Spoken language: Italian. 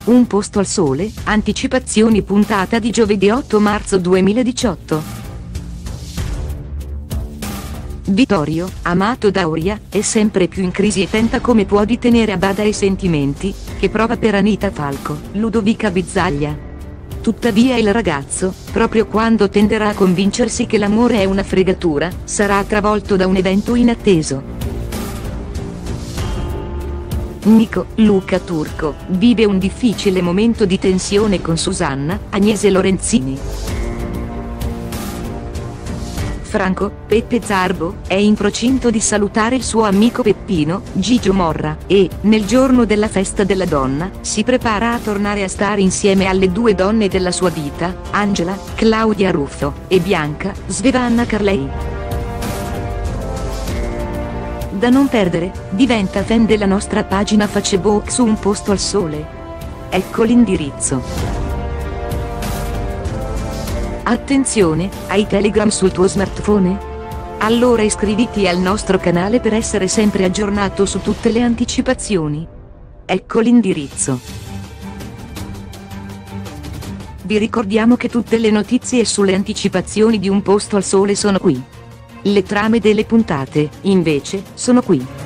Un posto al sole, anticipazioni puntata di giovedì 8 marzo 2018. Vittorio, amato da Oria, è sempre più in crisi e tenta come può di tenere a bada i sentimenti che prova per Anita Falco, Ludovica Bizzaglia. Tuttavia il ragazzo, proprio quando tenderà a convincersi che l'amore è una fregatura, sarà travolto da un evento inatteso. Nico, Luca Turco, vive un difficile momento di tensione con Susanna, Agnese Lorenzini. Franco, Peppe Zarbo, è in procinto di salutare il suo amico Peppino, Gigio Morra, e, nel giorno della festa della donna, si prepara a tornare a stare insieme alle due donne della sua vita, Angela, Claudia Ruffo, e Bianca, Svetlana Carlei. Da non perdere, diventa fan della nostra pagina Facebook su Un Posto al Sole. Ecco l'indirizzo. Attenzione, hai Telegram sul tuo smartphone? Allora iscriviti al nostro canale per essere sempre aggiornato su tutte le anticipazioni. Ecco l'indirizzo. Vi ricordiamo che tutte le notizie sulle anticipazioni di Un Posto al Sole sono qui. Le trame delle puntate, invece, sono qui.